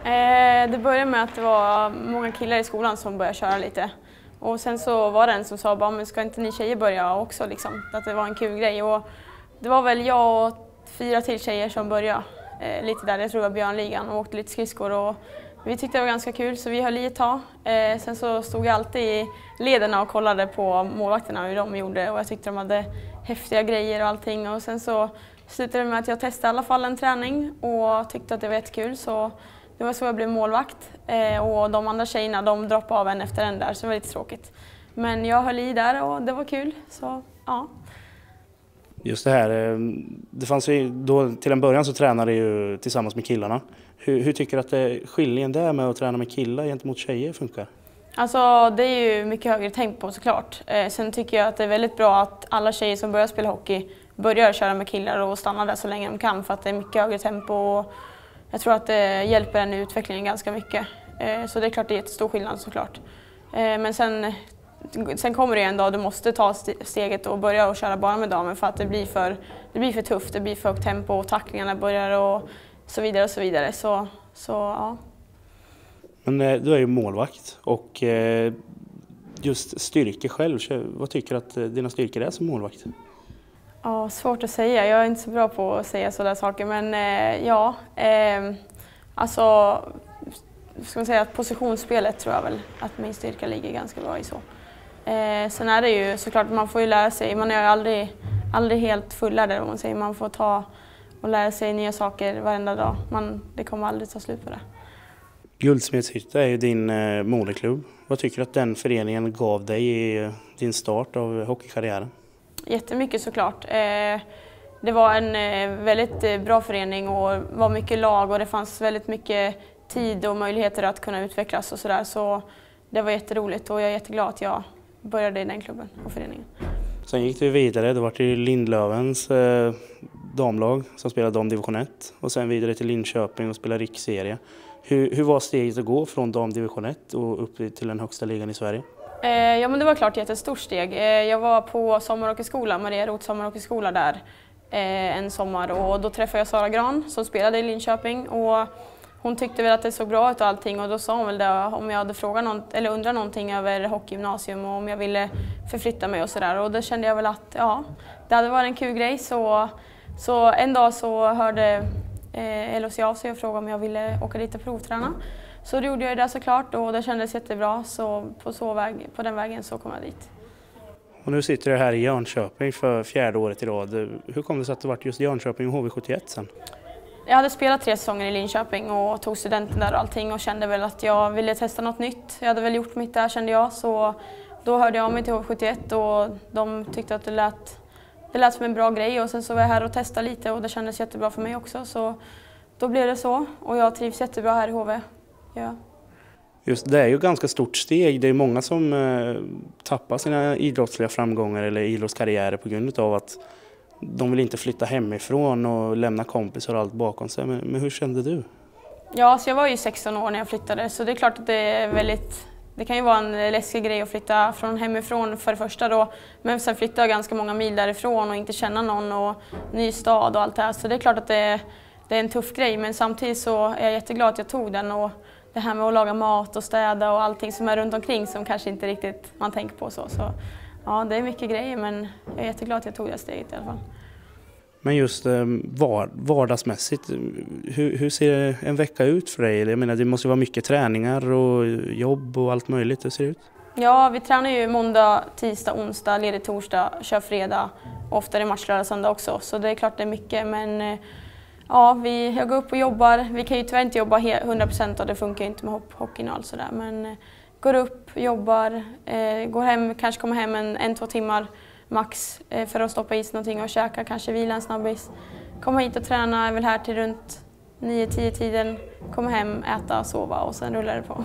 Det började med att det var många killar i skolan som började köra lite. Och sen så var det en som sa bara, men ska inte ni tjejer börja också liksom? Att det var en kul grej. Och det var väl jag och 4 till tjejer som började lite där. Jag tror det var Björnligan och åkte lite skridskor. Och vi tyckte det var ganska kul så vi höll i ett tag. Sen så stod jag alltid i lederna och kollade på målvakterna hur de gjorde. Och jag tyckte de hade häftiga grejer och allting. Och sen så slutade det med att jag testade i alla fall en träning och tyckte att det var jättekul. Så det var så jag blev målvakt och de andra tjejerna de droppade av en efter en där så det var lite tråkigt. Men jag höll i där och det var kul så ja. Just det här, det fanns ju, då, till en början så tränade ju tillsammans med killarna. Hur tycker du att skillnaden där med att träna med killar gentemot tjejer funkar? Alltså det är ju mycket högre tempo såklart. Sen tycker jag att det är väldigt bra att alla tjejer som börjar spela hockey börjar köra med killar och stanna där så länge de kan för att det är mycket högre tempo. Och jag tror att det hjälper en i utvecklingen ganska mycket. Så det är klart det är jättestor skillnad såklart. Men sen kommer det en dag du måste ta steget och börja och köra bara med damer för att det blir för tufft, det blir för högt tempo och tacklingarna börjar och så vidare och så vidare. Så ja. Men du är ju målvakt och just styrka själv, vad tycker du att dina styrkor är som målvakt? Ja, svårt att säga. Jag är inte så bra på att säga sådana saker, men alltså ska man säga att positionsspelet tror jag väl att min styrka ligger ganska bra i så. Sen är det ju såklart man får ju lära sig, man är ju aldrig helt fullärd eller vad man säger, man får ta och lära sig nya saker varenda dag. Det kommer aldrig ta slut på det. Guldsmedshytta är ju din moderklubb. Vad tycker du att den föreningen gav dig i din start av hockeykarriären? Jättemycket såklart. Det var en väldigt bra förening och var mycket lag och det fanns väldigt mycket tid och möjligheter att kunna utvecklas och sådär. Så det var jätteroligt och jag är jätteglad att jag började i den klubben och föreningen. Sen gick du vidare, det var till Lindlövens damlag som spelade damdivision 1 och sen vidare till Linköping och spelade riksserie. Hur var steget att gå från damdivision 1 och upp till den högsta ligan i Sverige? Ja, men det var klart ett jättestort steg. Jag var på sommarhockeyskola, Maria Roth sommarhockeyskola där en sommar och då träffade jag Sara Gran som spelade i Linköping och hon tyckte väl att det såg bra ut och allting och då sa hon väl det, om jag hade frågat eller undrat någonting över hockeygymnasium och om jag ville förflytta mig och sådär och då kände jag väl att ja, det hade varit en kul grej så en dag så hörde LHC av sig och frågade om jag ville åka dit och provträna. Så då gjorde jag det såklart och det kändes jättebra så på den vägen så kom jag dit. Och nu sitter du här i Jönköping för 4:e året i rad. Hur kom det sig att det var just Jönköping och HV71 sen? Jag hade spelat 3 säsonger i Linköping och tog studenten där och allting och kände väl att jag ville testa något nytt. Jag hade väl gjort mitt där kände jag så då hörde jag av mig till HV71 och de tyckte att det lät som en bra grej och sen så var jag här och testade lite och det kändes jättebra för mig också så då blev det så och jag trivs jättebra här i HV. Ja. Just det är ju ganska stort steg. Det är många som tappar sina idrottsliga framgångar eller idrottskarriärer på grund av att de vill inte flytta hemifrån och lämna kompisar och allt bakom sig. Men hur kände du? Ja, så jag var ju 16 år när jag flyttade så det är klart att det är det kan ju vara en läskig grej att flytta från hemifrån för det första då. Men sen flytta ganska många mil därifrån och inte känna någon och ny stad och allt det här. Så det är klart att det är en tuff grej men samtidigt så är jag jätteglad att jag tog den och det här med att laga mat och städa och allting som är runt omkring som kanske inte riktigt man tänker på så ja, det är mycket grejer men jag är jätteglad att jag tog det steget i alla fall. Men just vardagsmässigt, hur ser en vecka ut för dig? Jag menar, det måste vara mycket träningar och jobb och allt möjligt. Hur ser det ut? Ja, vi tränar ju måndag, tisdag, onsdag, ledig torsdag, kör fredag. Ofta är det match lördag, söndag också. Så det är klart det är mycket. Men ja, jag går upp och jobbar. Vi kan ju tyvärr inte jobba 100% och det funkar inte med hockeyn och allt sådär. Men går upp, jobbar, går hem, kanske kommer hem 1-2 timmar max för att stoppa i sig någonting och käka, kanske vila en snabbis. Kommer hit och träna, är väl här till runt 9-10 tiden. Kommer hem, äta, sova och sen rullar det på.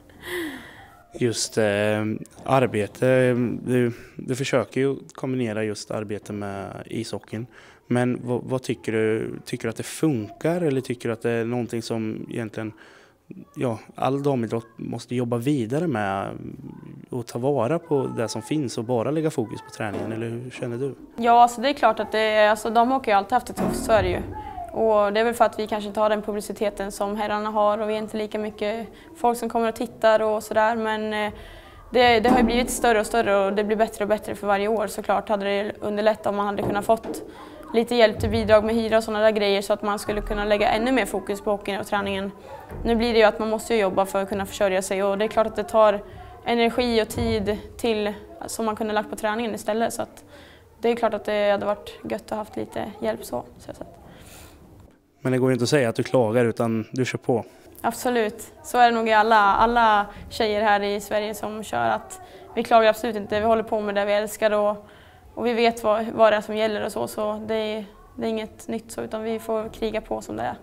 Just arbete, du försöker ju kombinera just arbete med ishockeyn. Men vad tycker du? Tycker du att det funkar eller tycker du att det är någonting som egentligen all damidrott måste jobba vidare med och ta vara på det som finns och bara lägga fokus på träningen, eller hur känner du? Ja, alltså det är klart att de har ju alltid haft det tufft, så är det ju. Och det är väl för att vi kanske inte har den publiciteten som herrarna har och vi är inte lika mycket folk som kommer och tittar och sådär. Men det har ju blivit större och större och det blir bättre och bättre för varje år. Såklart hade det underlättat om man hade kunnat fått lite hjälp till bidrag med hyra och sådana där grejer så att man skulle kunna lägga ännu mer fokus på hockeyn och träningen. Nu blir det ju att man måste jobba för att kunna försörja sig och det är klart att det tar energi och tid till som man kunde lagt på träningen istället. Så att det är klart att det hade varit gött att ha haft lite hjälp så. Men det går ju inte att säga att du klagar utan du kör på. Absolut, så är det nog i alla tjejer här i Sverige som kör att vi klagar absolut inte. Vi håller på med det vi älskar och vi vet vad det är som gäller och så det är inget nytt så utan vi får kriga på som det är.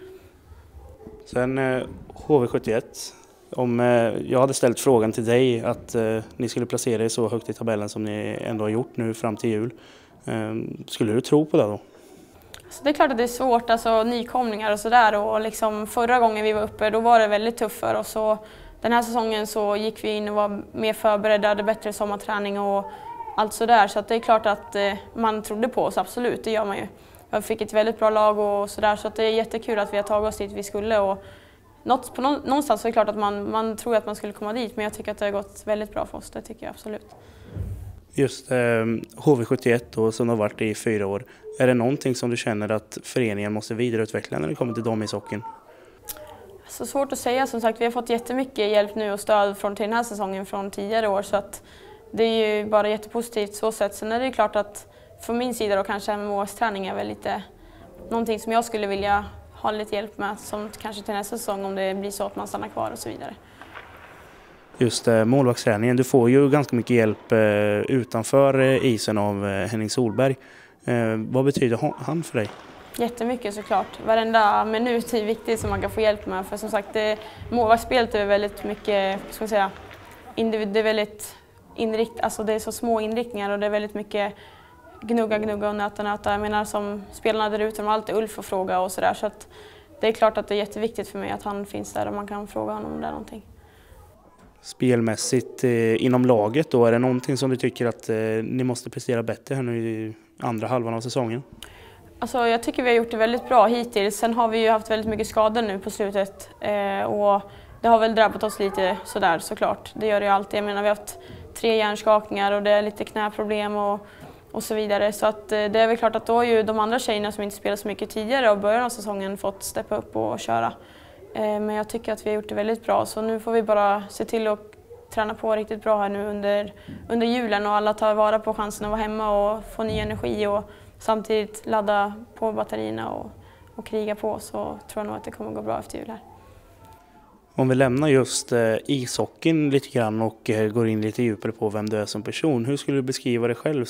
Sen HV71, om jag hade ställt frågan till dig att ni skulle placera er så högt i tabellen som ni ändå har gjort nu fram till jul, skulle du tro på det då? Så det är klart att det är svårt, alltså nykomlingar och sådär och liksom förra gången vi var uppe då var det väldigt tufft för oss och den här säsongen så gick vi in och var mer förberedda, hade bättre sommarträning och allt sådär så att det är klart att man trodde på oss, absolut, det gör man ju. Jag fick ett väldigt bra lag och sådär så att det är jättekul att vi har tagit oss dit vi skulle och någonstans så är det klart att man tror att man skulle komma dit men jag tycker att det har gått väldigt bra för oss, det tycker jag absolut. Just HV71 och som har varit i 4 år, är det någonting som du känner att föreningen måste vidareutveckla när det kommer till damishockeyn? Så svårt att säga, som sagt vi har fått jättemycket hjälp nu och stöd till den här säsongen från tidigare år så att det är ju bara jättepositivt så sätt. Sen är det klart att från min sida då kanske MMOS-träning är väl lite någonting som jag skulle vilja ha lite hjälp med som kanske till nästa säsong om det blir så att man stannar kvar och så vidare. Just målvaktsträningen, du får ju ganska mycket hjälp utanför isen av Henning Solberg. Vad betyder han för dig? Jättemycket såklart. Varenda minut är viktig som man kan få hjälp med. För som sagt, målvaktsspelet är väldigt mycket, ska man säga, det är väldigt alltså det är så små inriktningar och det är väldigt mycket gnugga och nöta. Jag menar som spelarna där ute, de har alltid Ulf att fråga och sådär. Så att det är klart att det är jätteviktigt för mig att han finns där och man kan fråga honom om det är någonting. Spelmässigt inom laget då, är det någonting som du tycker att ni måste prestera bättre här nu i andra halvan av säsongen? Alltså jag tycker vi har gjort det väldigt bra hittills. Sen har vi ju haft väldigt mycket skador nu på slutet och det har väl drabbat oss lite sådär såklart. Det gör det ju alltid. Jag menar vi har haft 3 hjärnskakningar och det är lite knäproblem och så vidare. Så att det är väl klart att då har ju de andra tjejerna som inte spelat så mycket tidigare och början av säsongen fått steppa upp och köra. Men jag tycker att vi har gjort det väldigt bra så nu får vi bara se till att träna på riktigt bra här nu under julen och alla tar vara på chansen att vara hemma och få ny energi och samtidigt ladda på batterierna och kriga på så tror jag nog att det kommer gå bra efter jul här. Om vi lämnar just ishockeyn lite grann och går in lite djupare på vem du är som person. Hur skulle du beskriva dig själv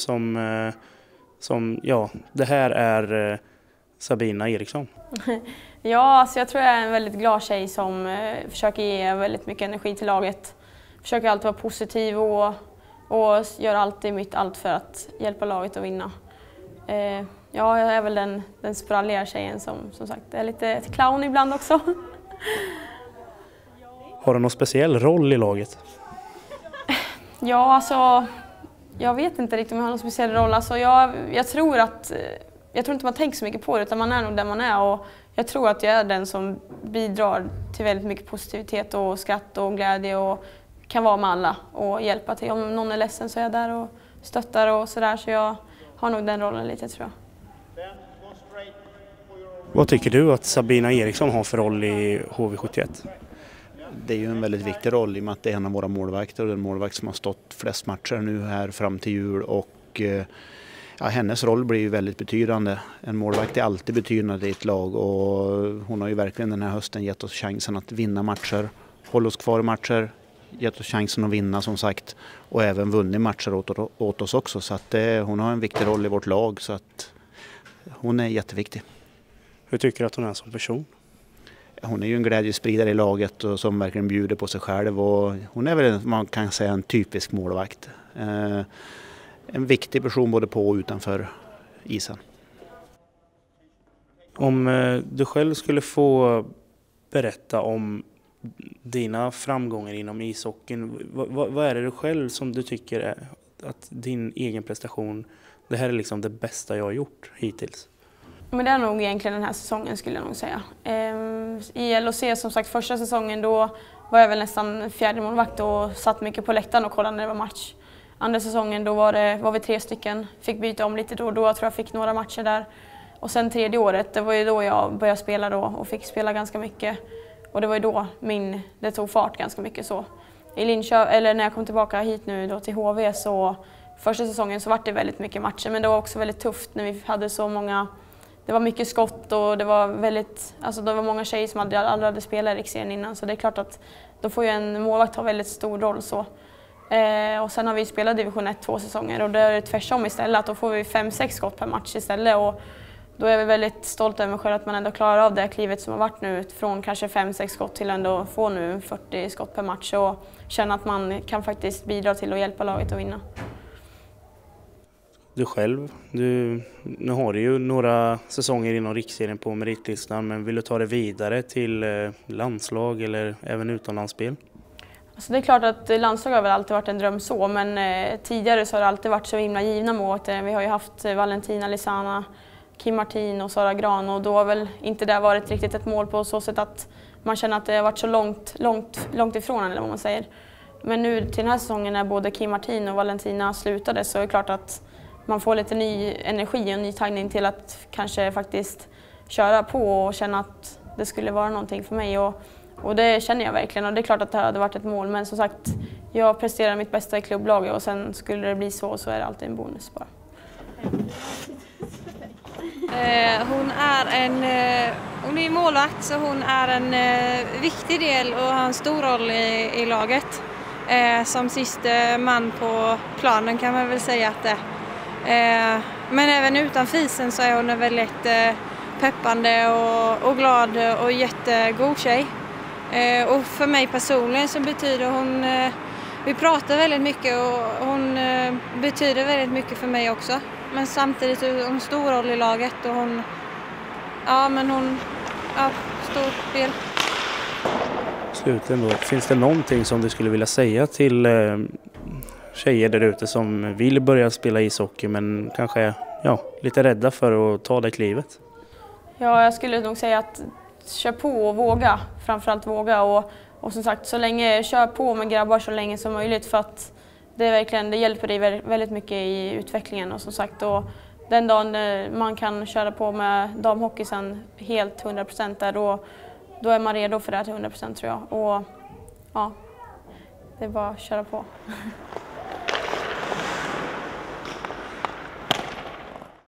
som ja, det här är Sabina Eriksson? Ja, alltså jag tror jag är en väldigt glad tjej som försöker ge väldigt mycket energi till laget. Försöker alltid vara positiv och gör alltid allt för att hjälpa laget att vinna. Ja, jag är väl den spralliga tjejen som sagt är lite clown ibland också. Har du någon speciell roll i laget? Ja, alltså jag vet inte riktigt om jag har någon speciell roll. Alltså, jag tror inte man tänker så mycket på det utan man är nog där man är och jag tror att jag är den som bidrar till väldigt mycket positivitet och skratt och glädje och kan vara med alla och hjälpa till. Om någon är ledsen så är jag där och stöttar och sådär så jag har nog den rollen lite tror jag. Vad tycker du att Sabina Eriksson har för roll i HV71? Det är ju en väldigt viktig roll i och med att det är en av våra målvakter och den målvakt som har stått flest matcher nu här fram till jul och ja, hennes roll blir ju väldigt betydande. En målvakt är alltid betydande i ett lag och hon har ju verkligen den här hösten gett oss chansen att vinna matcher, hålla oss kvar i matcher, gett oss chansen att vinna som sagt och även vunnit matcher åt oss också så att hon har en viktig roll i vårt lag så att hon är jätteviktig. Hur tycker du att hon är som person? Hon är ju en glädjespridare i laget och som verkligen bjuder på sig själv och hon är väl man kan säga en typisk målvakt. En viktig person både på och utanför isen. Om du själv skulle få berätta om dina framgångar inom ishockeyn, vad är det du själv som du tycker är att din egen prestation, det här är liksom det bästa jag har gjort hittills? Men det är nog egentligen den här säsongen skulle jag nog säga. I LHC som sagt första säsongen då var jag väl nästan fjärde målvakt och satt mycket på läktaren och kollade när det var match. Andra säsongen då var vi 3 stycken, fick byta om lite då och då, jag tror jag fick några matcher där. Och sen tredje året, det var ju då jag började spela då och fick spela ganska mycket. Och det var ju då det tog fart ganska mycket så. I Linköping, eller när jag kom tillbaka hit nu då till HV så första säsongen så var det väldigt mycket matcher, men det var också väldigt tufft när vi hade så många. Det var mycket skott och det var många tjejer som aldrig hade spelat i Riksserien innan, så det är klart att då får ju en målvakt ha väldigt stor roll så. Och sen har vi spelat division 1 2 säsonger och då är det tvärtom istället, att då får vi 5-6 skott per match istället och då är vi väldigt stolta över mig själv att man ändå klarar av det klivet som har varit nu från kanske 5-6 skott till ändå få nu 40 skott per match och känna att man kan faktiskt bidra till att hjälpa laget att vinna. Du själv, nu har du ju några säsonger inom Riksserien på meritlistan, men vill du ta det vidare till landslag eller även utomlandsspel? Alltså det är klart att landslag har väl alltid varit en dröm så, men tidigare så har det alltid varit så himla givna mål. Vi har ju haft Valentina Lisana, Kim Martin och Sara Gran och då har väl inte det varit riktigt ett mål på så sätt att man känner att det har varit så långt ifrån eller vad man säger. Men nu till den här säsongen när både Kim Martin och Valentina slutade så är det klart att man får lite ny energi och ny taggning till att kanske faktiskt köra på och känna att det skulle vara någonting för mig. Och det känner jag verkligen och det är klart att det hade varit ett mål, men som sagt, jag presterar mitt bästa i klubblaget och sen skulle det bli så är det alltid en bonus bara. Hon är målvakt så hon är en viktig del och har en stor roll i laget. Som sista man på planen kan man väl säga att det. Men även utanför isen så är hon en väldigt peppande och glad och jättegod tjej. Och för mig personligen så betyder hon, vi pratar väldigt mycket och hon betyder väldigt mycket för mig också. Men samtidigt har hon stor roll i laget och stor del. Slutligen då, finns det någonting som du skulle vilja säga till tjejer där ute som vill börja spela ishockey men kanske är lite rädda för att ta det klivet? Ja, jag skulle nog säga att kör på och våga, framförallt våga och som sagt så länge kör på med grabbar så länge som möjligt för att det hjälper dig väldigt mycket i utvecklingen och som sagt och den dagen man kan köra på med damhockey sen helt 100% där då är man redo för det här till 100% tror jag och ja, det är bara att köra på.